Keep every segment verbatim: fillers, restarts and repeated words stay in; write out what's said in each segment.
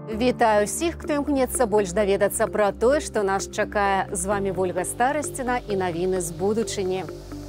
Вітаю всіх, хто імкнецца больш даведацца пра тое, што нас чакае. З вами Вольга Старасціна і навіны з будучыні.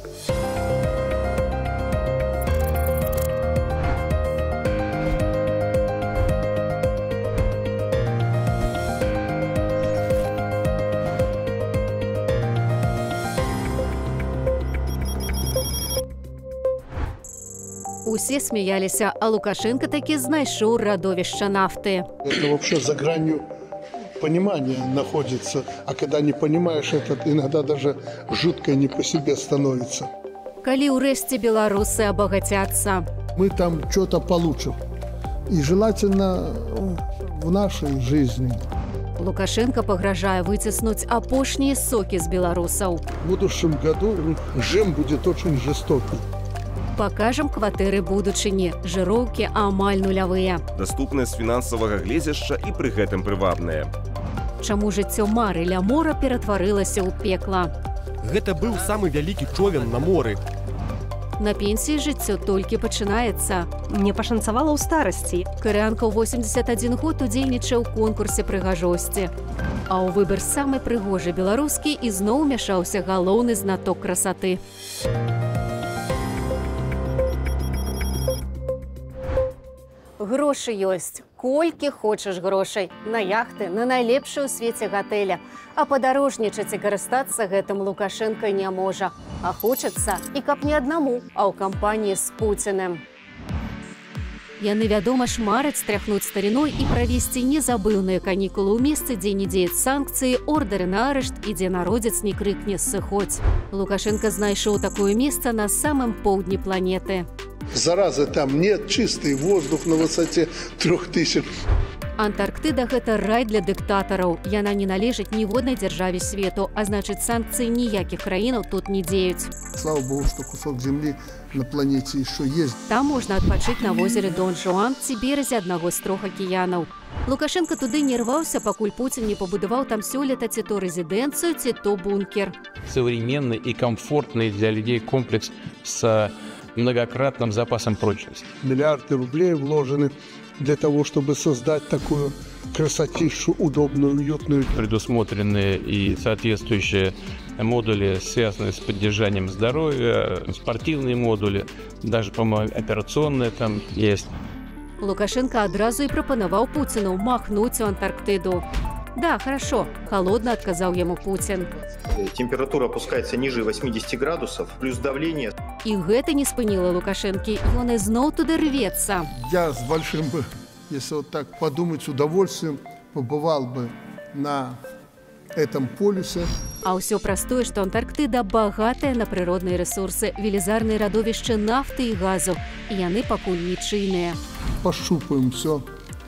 Усе смеяліся, а Лукашенко таки знайшоў радовішча нафты. Это вообще за гранью понимания находится. А когда не понимаешь это, иногда даже жутко не по себе становится. Калі ўрэшце беларусы абагацяцца. Мы там что-то получим. И желательно в нашей жизни. Лукашенко пагражае выціснуць апошнія сокі з беларусаў. В будущем году режим будет очень жестокий. Пакажам кватэры будучыні, жыроўкі амаль нулявыя. Даступнасць фінансавага гледзяшча і пры гэтым прывабнае. Чаму жыццё мары ля мора ператварылася ў пекла? Гэта быў самы вялікі човен на моры. На пенсіі жыццё толькі пачынаецца. Мне пашанцавала ў старасці. Карыянка ў восемьдесят адзін год удзельнічаў у конкурсе прыгажосці. А ў выбар самай прыгожай беларускі ізноў мяшаўся галоўны знаток красаты. Грошы ёсць. Колькі хочаш грошай. На яхты, на найлепшую ў свеце гатэля. А падарожнічаць і карыстацца гэтым Лукашенко не можа. А хочацца і каб не аднаму, а ў кампаніі з Пуціним. Яны, вядома, ж мараць стряхнуць старіной і правесці незабыўныя канікулы ў месцы, дзе не дзеюць санкцыі, ордары на арышт і дзе народзец не крыкне «сыходзь». Лукашенко знайшоў такое месца на самым поўдні планеты. Заразы там нет, чистый воздух на высоте трех тысяч. Антарктыда – гэта рай для дыктатараў. Яна не належыць ніводнай дзяржаве свету, а значыць, санкцыі ніякіх краінаў тут не дзеюць. Слава богу, что кусок земли на планете еще есть. Там можна адпачыць на возеры Дон Жуан ці беразе аднаго з трох акіянаў. Лукашенко туды не рваўся, пакуль Пуцін не пабудаваў там сёлета ці то рэзідэнцыю, ці то бункер. Современный и комфортный для людей комплекс с многократным запасом прочности. Миллиарды рублей вложены для того, чтобы создать такую красотищу, удобную, уютную. Предусмотрены и соответствующие модули, связанные с поддержанием здоровья, спортивные модули, даже, по-моему, операционные там есть. Лукашенко адразу и прапанаваў Пуціну махнуць у Антарктиду. Да, хорошо, холодно, отказал ему Путин. Температура опускается ниже восьмидесяти градусов, плюс давление. И гэта не спынило Лукашенко, он изноў туды рвется. Я с большим бы, если вот так подумать, с удовольствием побывал бы на этом полюсе. А ўсё простое, что Антарктида богатая на природные ресурсы, велізарные радовішчы нафты и газу, и яны пакуль нічыйныя. Пощупаем все,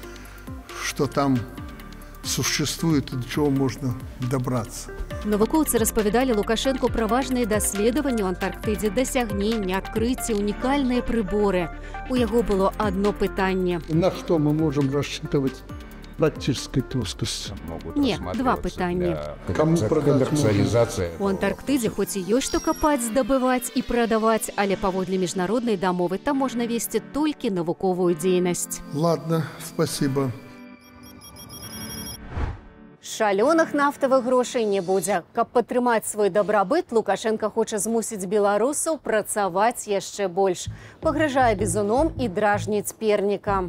что там существует и до чего можно добраться. Навукоўцы распавядалі Лукашенко пра важныя даследаванні ў Антарктыдзе, дасягнення, адкрыцці, унікальныя прыборы. У яго было одно пытанне. На что мы можем рассчитывать практической плоскости? Не, два пытання. Кому продать? У Антарктыдзе хоць і ёсць што капаць, здабываць і прадаваць, але паводле міжнароднай дамовы там можна весці толькі навуковую дзейнасць. Ладно, спасибо. Шалёных нафтавых грошай не будзе. Каб падтрымаць свой дабрабыт, Лукашенко хоча змусіць беларусаў працаваць яшчэ больш. Пагражае бізуном і дражніць перніка.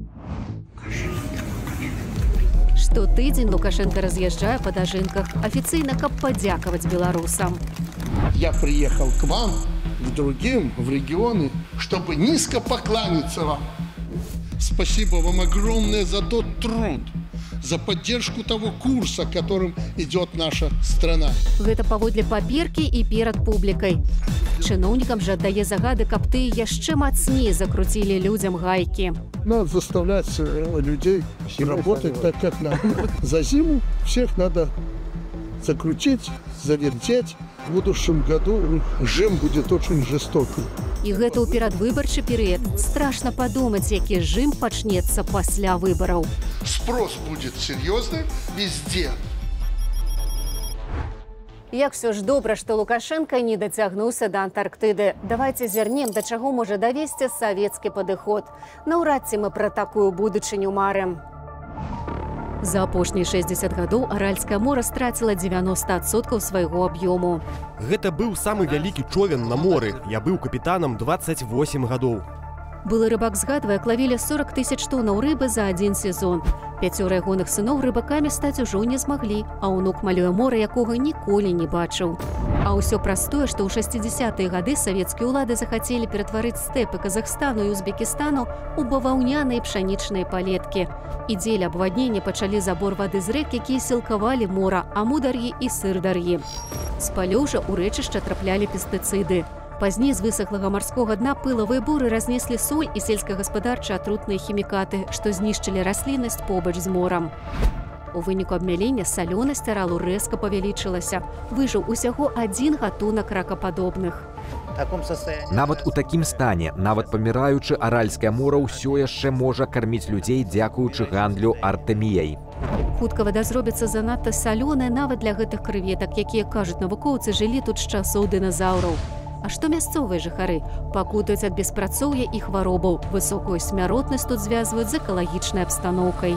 Штотыдзень Лукашенко раз'язджае па дажынках, афіцыйна, каб падзякаваць беларусам. Я приехал к вам, к другим, в регионы, чтобы низко покланяться вам. Спасибо вам огромное за тот труд, за поддержку того курса, которым идет наша страна. Гэта паводле паперкі і перад публікай. Чыноўнікам жа аддае загады, каб ты яшчэ мацней закруцілі людзям гайкі. Надо заставлять людей работать так, как надо. За зиму всех надо закрутить, завертеть. В будущем году режим будет очень жестокий. І гэта ў перадвыбарчы перыяд. Страшна падумаць, які жым пачнецца пасля выбараў. Спрос будет серьезный везде. Як все ж добра, што Лукашенко не дацягнуўся да Антарктыды. Давайте зірнем, да чаго можа давесці савецкі падыход. Наўрад ці мы пра такую будучыню марым. За апошнія шэсцьдзесят гадоў Аральскае мора страціла дзевяноста адсоткаў свайго аб'ёму. Гэта быў самы вялікі човен на моры. Я быў капітанам дваццаць восем гадоў. Былы рыбак згадвае, клавілі сорок тысяч тоннаў рыбы за адзін сезон. Пяцёра ягоных сыноў рыбакамі стаць ужо не змаглі, а ўнук малюе мора, якога ніколі не бачыў. А ўсё праз тое, што ў шэсцідзесятыя гады савецкія ўлады захацелі ператварыць стэпы Казахстану і Узбекістану ў баваўняныя пшанічныя палеткі. І дзеля абваднення пачалі забор вады з рэк, якія сілкавалі мора, амудар'і і сырдар'і. З палёў жа ў рэчышча траплялі пестыцыды. Пазней з высохлага марскога дна пылавыя буры разнеслі соль і сельскагаспадарчыя атрутныя хімікаты, што знішчылі расліннасць побач з морам. У выніку абмялення салёнасць аралу рэзка павялічылася. Выжыў усяго адзін гатунак ракападобных. Нават у такім стане, нават паміраючы, Аральскае мора ўсё яшчэ можа карміць людзей дзякуючы гандлю артэміяй. Хутка вада зробіцца занадта салёная нават для гэтых крэветак, якія, кажуць навукоўцы, жылі тут з часоў дыназаўраў. А што мясцовыя жыхары? Пакутаюць ад беспрацоўя і хваробаў. Высокую смяротнасць тут звязваюць з экалагічнай абстаноўкай.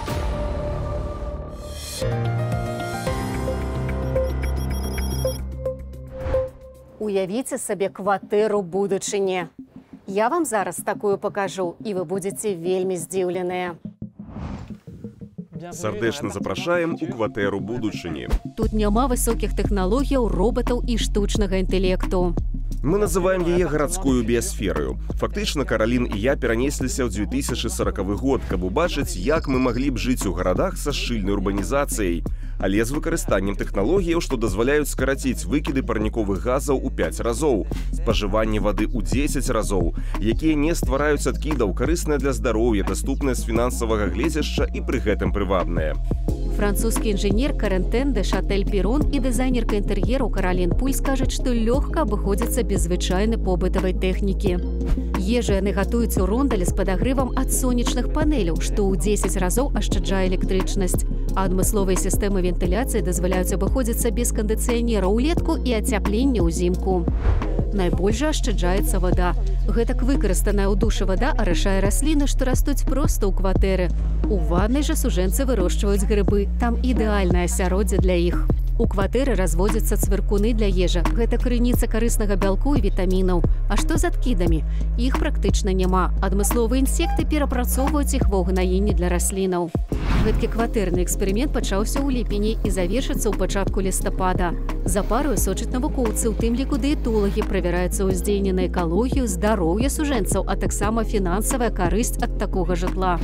Уявіце сабе кватэру будучыні. Я вам зараз такую пакажу, і вы будзеце вельмі здзіўленыя. Сардэчна запрашаем у кватэру будучыні. Тут няма высокіх тэхналогіяў, робатаў і штучнага інтэлекту. Мы называем яе гарадскую біасферою. Фактычна, Каралін і я перанесліся ў дзве тысячы сорокавы год, каб убачыць, як мы маглі б жыць у гарадах са шчыльнай урбанізацыяй, але з выкарыстаннем тэхналогіяў, што дазваляюць скараціць выкіды парніковых газаў у пяць разоў, спажыванне вады ў дзесяць разоў, якія не ствараюць адкідаў, карысныя для здароўя, даступныя з фінансавага гледзяшча і пры гэтым прывабныя. Французскі інжынер Карентен де Шатель-Пірон і дызайнерка інтэр'еру Каралін Пуль скажуць, што лёгка абыходзіцца без звычайнай побытавай тэхнікі. Ежу яны гатуюць у рондалі з падагрывам ад сонечных панеляў, што ў дзесяць разоў ашчаджае электрычнасць. А адмысловыя сістэмы вентыляцыі дазваляюць абыходзіцца без кандыцыянера ўлетку і ацяплення ўзімку. Найбольш жа ашчаджаецца вада. Гэтак выкарыстаная ў душы вада арашае расліны, што растуць проста ў кватэры. У ваннай жа сужэнцы вырошчваюць грыбы. Там ідэальнае асяроддзе для іх. У кватэры разводзяцца цвыркуны для ежы. Гэта крыніца карыснага бялку і вітамінаў. А што з адкідамі? Іх практычна няма. Адмысловыя інсекты перапрацоўваюць іх ва ўгнаенні для раслінаў. Гэткі кватэрны эксперымент пачаўся ў ліпені і завершыцца ў пачатку лістапада. За парою сочаць навукоўцы, у тым ліку дыетолагі, правяраецца ўздзеянне на экалогію, здароўе сужэнцаў, а таксама фінансавая карысць ад такога жытла.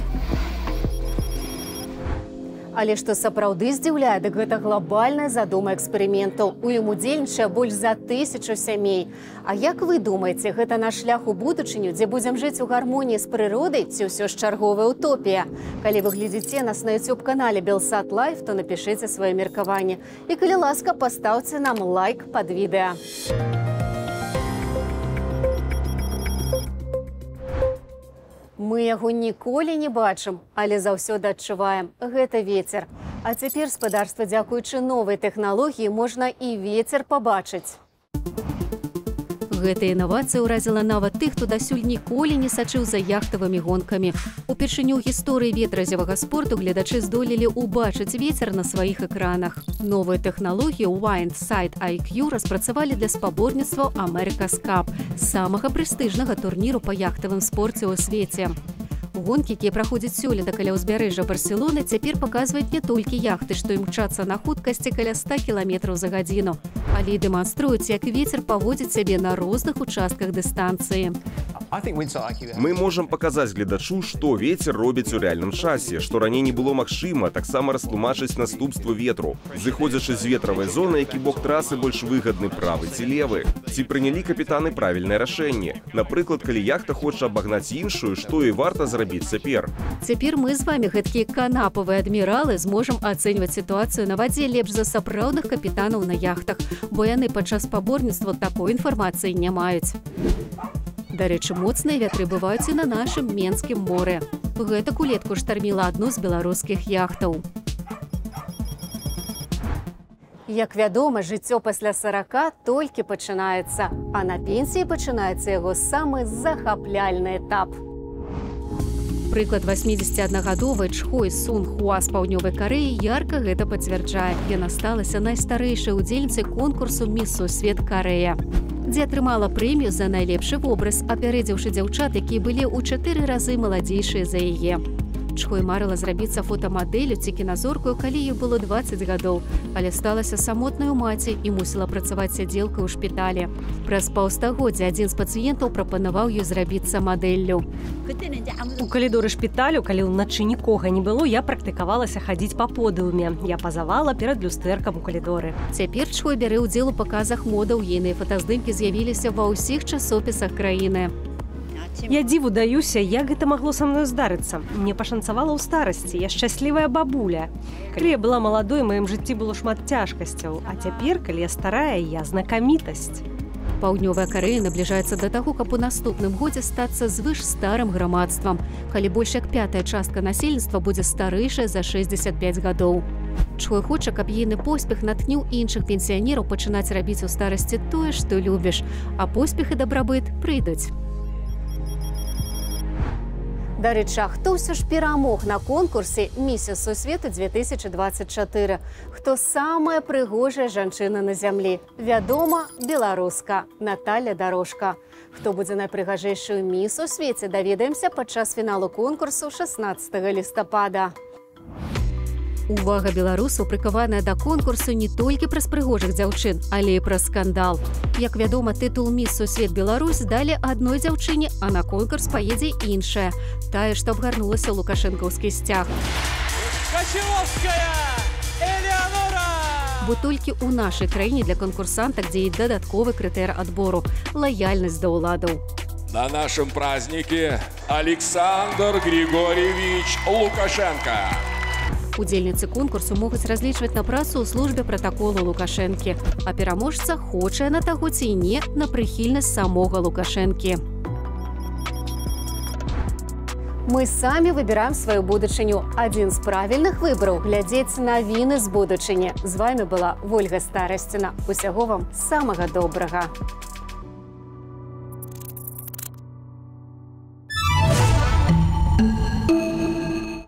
Але што сапраўды здзіўляе, дык гэта глобальная задума эксперыментаў. У ім удзельнічае больш за тысячу сямей. А як вы думаеце, гэта наш шлях у будучыню, дзе будзем жыць у гармоніі з прыродай, ці ўсё ж чарговая утопія? Калі вы глядзіце нас на ютуб-канале Белсат Лайф, то напішыце сваё меркаванне. І калі ласка, пастаўце нам лайк пад відэа. Мы яго ніколі не бачым, але заўсёды адчуваем. Гэта вецер. А цяпер, спадарства, дзякуючы новай тэхналогіі, можна і вецер пабачыць. Гэтая інавацыя ўразіла нават тых, хто дасюль ніколі не сачыў за яхтавымі гонкамі. Упершыню ў гісторыі ветразевага спорту гледачы здолелі ўбачыць вецер на сваіх экранах. Новыя тэхналогіі Wind Sight ай кью распрацавалі для спаборніцтваў America's Cup, самага прэстыжнага турніру па яхтавым спорце ў свеце. Гонкі, якія праходзяць сёлета каля ўзбярэжжа Барселоны, цяпер паказваюць не толькі яхты, што імчацца на хуткасці каля ста кіламетраў за гадзіну, але і дэманструюць, як вецер паводзіць сябе на розных участках дыстанцыі. Мы можам паказаць гледачу, што вецер робіць у рэальным часе, што раней не было магчыма, таксама растлумачыць наступствы ветру, зыходзячы з ветравай зоны, які бок трасы больш выгадны, правы ці левы. Ці прынялі капітаны правільнае рашэнне? Напрыклад, калі яхта хоча абагнаць іншую, што і варта зрабіць цяпер? Цяпер мы з вамі, гэткія канапавыя адміралы, зможам ацэньваць сітуацыю на вадзе лепш за сапраўдных капітанаў на яхтах, бо яны падчас спаборніцтва такой інфармацыі не маюць. Дарэчы, моцныя вятры бываюць і на нашым Менскім моры. Гэтак улетку штарміла адну з беларускіх яхтаў. Як вядома, жыццё пасля сарака толькі пачынаецца, а на пенсіі пачынаецца яго самы захапляльны этап. Напрыклад, васьмідзесяциаднагадовая Чхой Сун Хуа з паўднёвай Карэі ярка гэта пацвярджае. Яна сталася найстарэйшай удзельніцай конкурсу «Міс Сусвет Карэя», дзе атрымала прэмію за найлепшы вобраз, апярэдзіўшы дзяўчат, якія былі ў чатыры разы маладзейшыя за яе. Чхой марыла зрабіцца фотамадэлю ці кіназоркаю, калі ёй было дваццаць гадоў, але сталася самотнаю маці і мусіла працаваць сядзелкай у шпіталі. Праз паўстагоддзя адзін з пацыентаў прапанаваў ёй зрабіцца мадэллю. У калідоры шпіталю, калі ўначы нікога не было, я практыкавалася хадзіць па подыуме. Я пазавала перад люстэркам у калідоры. Цяпер Чхой бярэ ўдзел у паказах модаў. Ейныя фотаздымкі з'явіліся ва ўсіх часопісах краіны. Я дзіву даюся, як гэта магло са мною здарыцца. Мне пашанцавала ў старасці, я шчаслівая бабуля. Калі я была маладой, у маім жыцці было шмат цяжкасцяў, а цяпер, калі я старая, я знакамітасць. Паўднёвая Карэя набліжаецца да таго, каб у наступным годзе стацца звыш старым грамадствам, калі больш як пятая частка насельніцтва будзе старэйшая за шэсцьдзесят пяць гадоў. Чхой хоча, каб ейны поспех натхніў іншых пенсіянераў пачынаць рабіць у старасці тое, што любіш, а поспех і дабрабыт прыйдуць. Дарэчы, а хто ўсё ж перамог на конкурсе «Місіс Сусвету две тысячи двадцать четыре»? Хто самая прыгожая жанчына на зямлі? Вядома, беларуска Наталья Дорожка. Хто будзе найпрыгажэйшую міс у свеце, даведаемся падчас фіналу конкурсу шаснаццатага лістапада. Увага беларусаў прыкаваная да конкурсу не толькі праз прыгожых дзяўчын, але і праз скандал. Як вядома, тытул «Міс Сусвет Беларусь» далі адной дзяўчыне, а на конкурс паедзе іншая. Тая, што абгарнулася ў лукашэнкаўскі сцяг. Качевовская Элеонора! Бо толькі ў нашай краіне для конкурсантак дзеяць дадатковы крытэр адбору – лаяльнасць да ўладаў. На нашым празднікі Александр Григорьевич Лукашенко. Удзельніцы конкурсу могуць разлічваць на працу ў службе пратаколу Лукашэнкі, а пераможца хоча на таго ці не на прыхільнасць самога Лукашэнкі. Мы самі выбіраем сваю будучыню. Адзін з правільных выбараў – глядзець навіны з будучыні. З вамі была Вольга Старасціна. Усяго вам самага добрага.